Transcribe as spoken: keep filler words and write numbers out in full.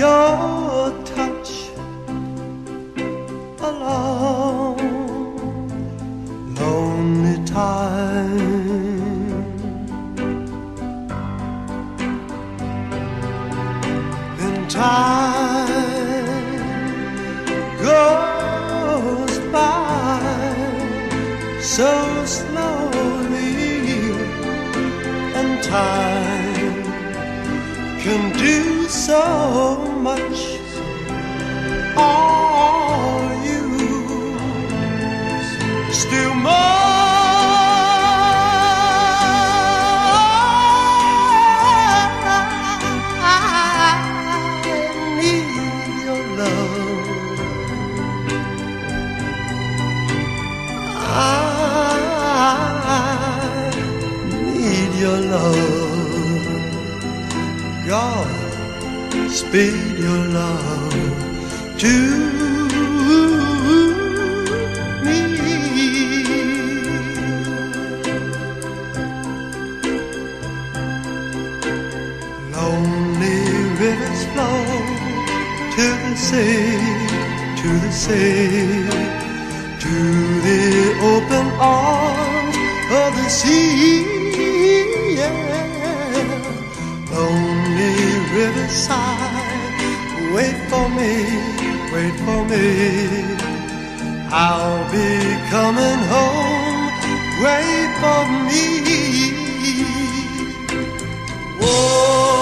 your touch a long, lonely time. Then time goes by so slowly, and time can do so much. Are you still mine? I need your love. I need your love. God, speed your love to me. Lonely rivers flow to the sea, to the sea, to the open arms of the sea. Yeah. Lonely riverside, wait for me, wait for me. I'll be coming home, wait for me. Whoa.